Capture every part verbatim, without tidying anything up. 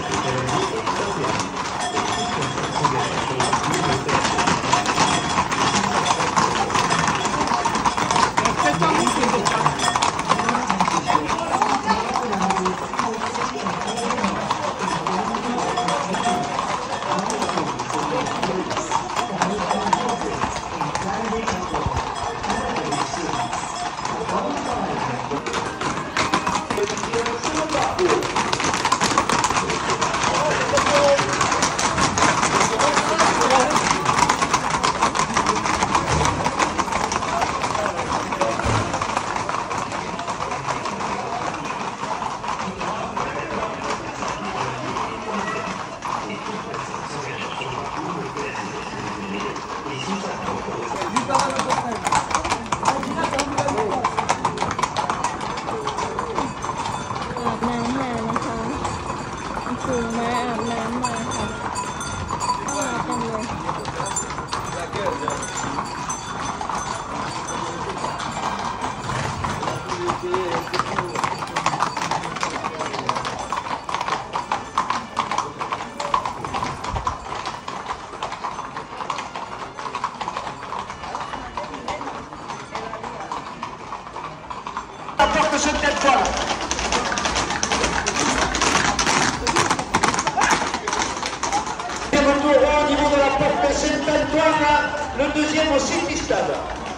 Au niveau de la porte Saint-Antoine, le deuxième au City Stade.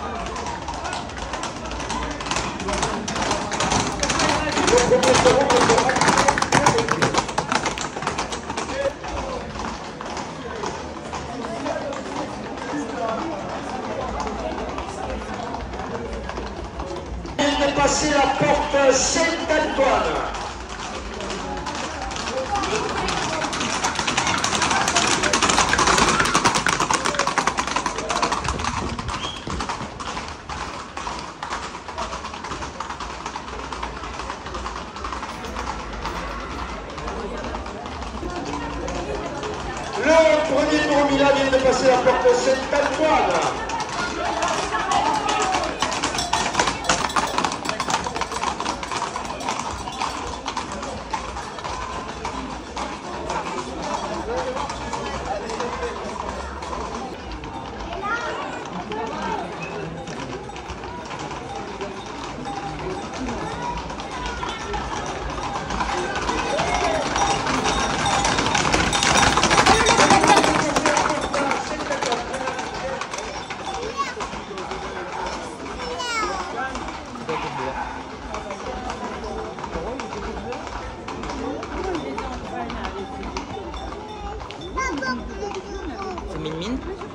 On vient de passer la porte Saint-Antoine. Le premier tour Milan vient de passer la porte Saint-Antoine. Min min.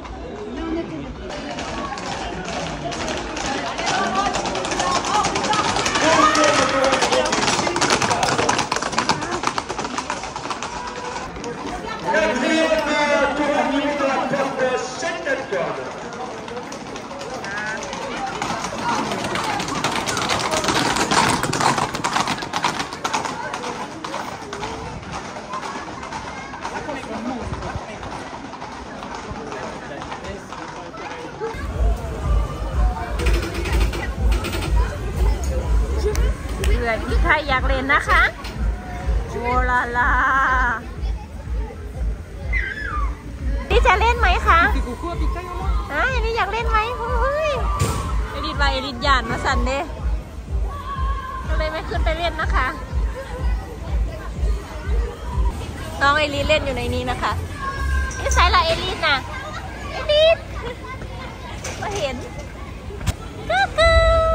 ที่ใครอยากเล่นนะคะโอ้ลาลานี่จะเล่นไหมคะไอ้นี่อยากเล่นไหมเฮ้ยเอลิทไปเอลิทหยาดมาสั่นเด้ก็เลยไม่ขึ้นไปเล่นนะคะน้องเอลิทเล่นอยู่ในนี้นะคะนี่ใส่ละเอลิทนะเอลิทมาเห็นก็คือ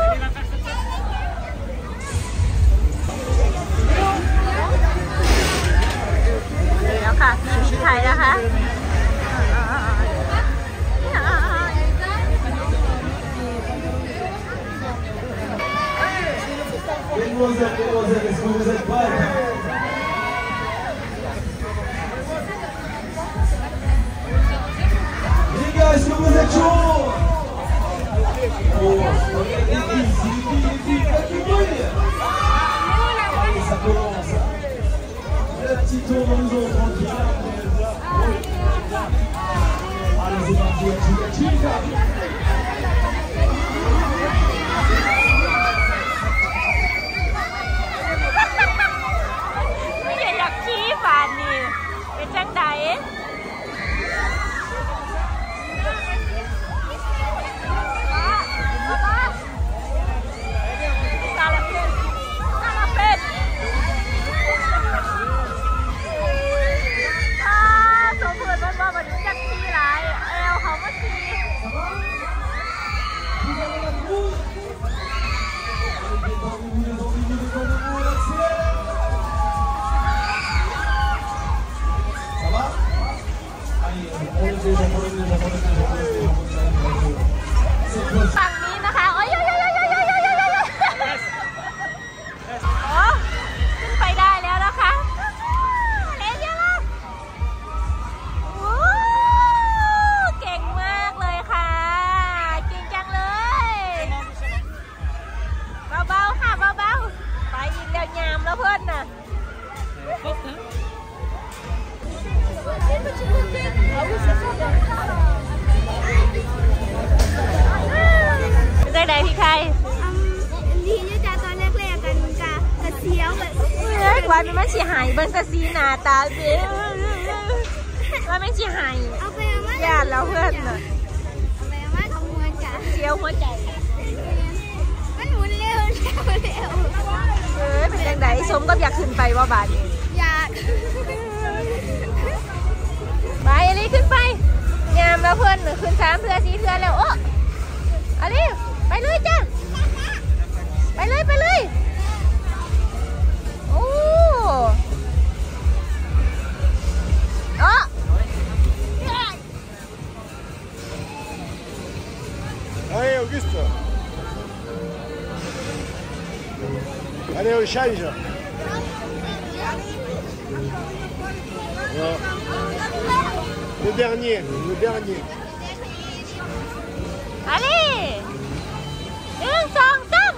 แล้วค่ะทีมไทยนะคะ Est-ce que vous êtes chauds? Ça commence. Le petit tour dans nous autres, tranquille. Allez, c'est parti, chica, chica. ไม่อยากขี้ฟ้าาทนี่เป็นจังไดฝั่งนี้นะคะโอ้ยโอ้ยโอ้ยโอ้ยโอ้ยโอ้ยโอ้ยโอ้ขึ้นไปได้แล้วนะคะเล่นยังไงโอ้เก่งมากเลยค่ะเก่งจังเลยเบาๆค่ะเบาๆไปอีกแล้วยามแล้วเพื่อนน่ะได้ไหนพี่ใครลีนี่จะตอนแรกๆกันกะกระเสียวแบบเฮ้ยวันมันเสียหายเบิ้งกระซีหนาตาเบี้ยว่าไม่เสียหายญาติแล้วเพื่อนน่ะเอาไปว่าทำมวนจ้ะเสียวหัวใจมันหมุนเร็วเร็วเร็วเออเป็นยังไงสมก็อยากขึ้นไปว่าบาทอยากไปอะไรขึ้นไปงามแล้วเพื่อนขึ้นสามเพื่อสี่เพื่อแล้วโอ้อะไรไปเลยจ้ะไปเลยไปเลยโอ้โอ้ Allez Auguste. Allez au change. Voilà. Le dernier, le dernier. Allez, un, song, tam,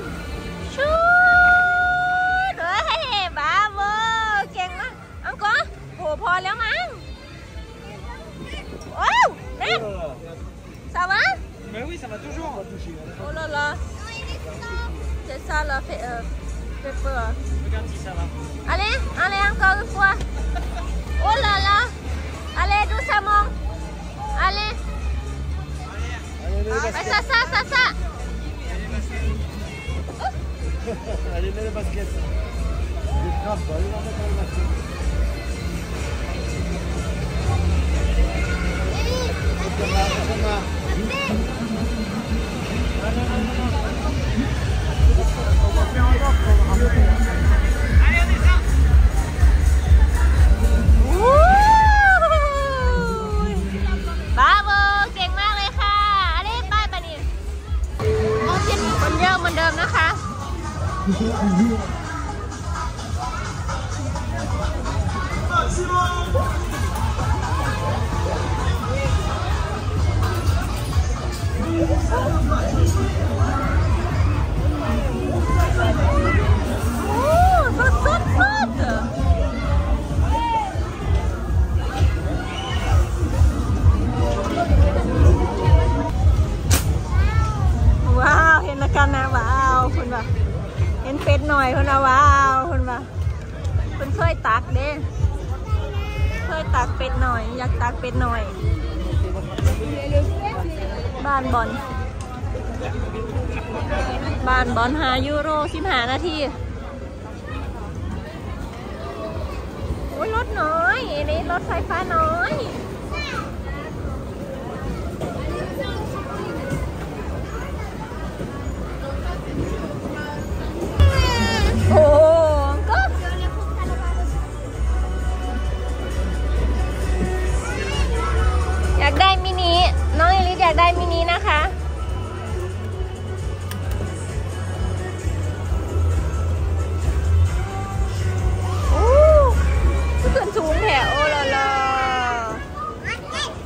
shoot, hey, bravo, เก่งมากอังกอโหพอแล้วมั้งโอ้วเน็ต ça va Mais oui, ça va toujours. Oh là là, c'est ça le fait, euh, fait peur. Regarde si ça va. Allez, allez encore une fois. Oh là là, allez doucement, allez. Allez, ça, ça, ça, ça. Allez, mets les baskets. Les frappes, allez, on va mettre les baskets. Bravo เก่งมากเลยค่ะอะไรป้ายปะนี่คนเยอะเหมือนเดิมนะคะโอ้สุดสุดสุดว้าวเห็นแล้วกันนะว้าวคุณว่าเห็นเป็ดหน่อยคุณว่าว้าวคุณว่าคุณเคยตักเด้เคยตักเป็ดหน่อยอยากตักเป็ดหน่อยบ้านบอลบ้านบอลหายูโรสิบห้านาทีโอ้ยรถน้อยนี่รถไฟฟ้าน้อยโอ้ก็อยากได้มินิน้องเอลิสอยากได้มินินะคะโอ้ขึ้นสูงแถวโอ้ละละ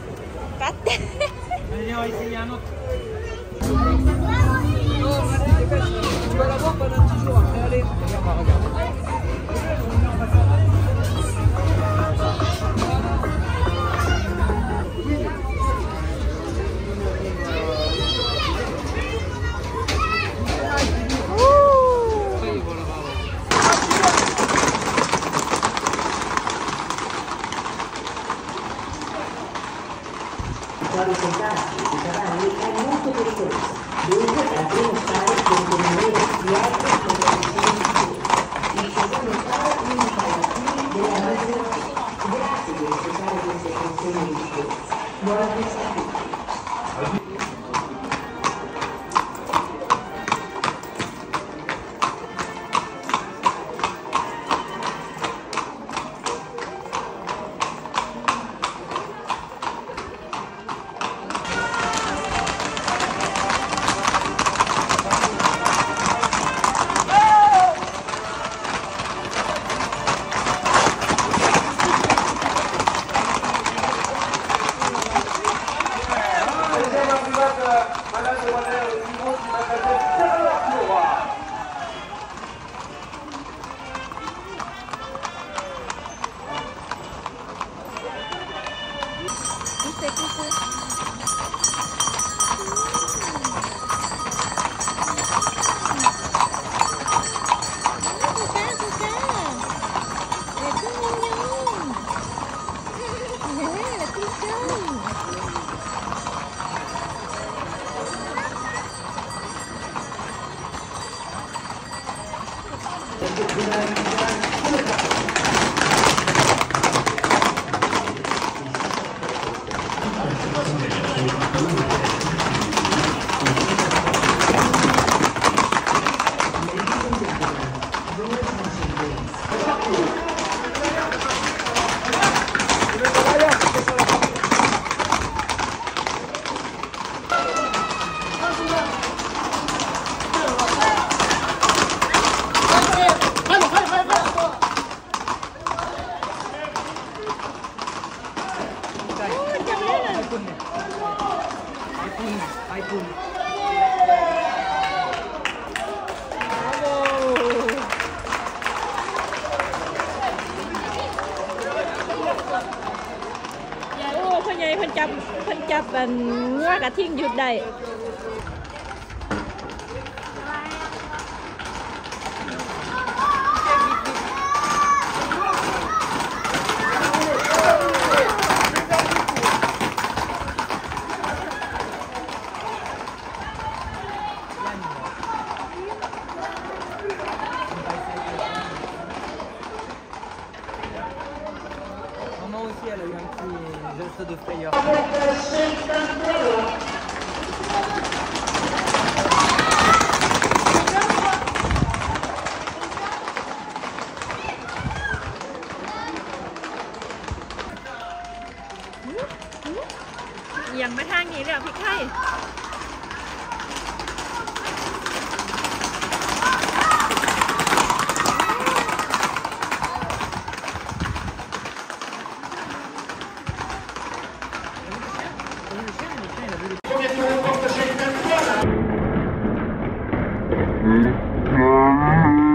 fuori contatti di cavalli è molto pericoloso. Dunque, al primo stare deve rimanere dietro con le vicine di il secondo stare limita alla fine della maggiorazione. Grazie di rispettare queste funzioni di sicurezza. Buona festa a tutti. พ่อใหญ่เพิ่นจับเพิ่นจับอันงัวกระทิ่งหยุดได้ aussi elle a eu un petit geste de frayeur. ยังมาทางนี้แล้วพี่ไข่ Come